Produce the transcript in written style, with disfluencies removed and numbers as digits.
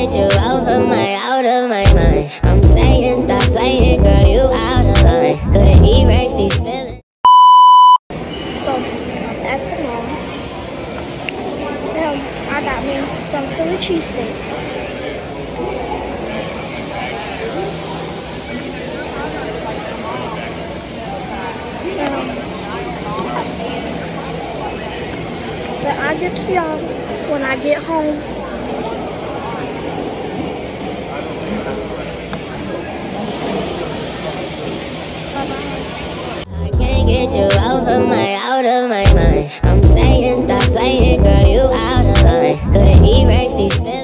get you out of my mind. I'm saying stop playing, girl, you out of line. Couldn't erase these feelings. So, at the mall, I got me some Philly cheesesteak. But I'll get to y'all when I get home. I can't get you out of my mind. I'm saying stop playing, girl, you out of line. Couldn't erase these feelings.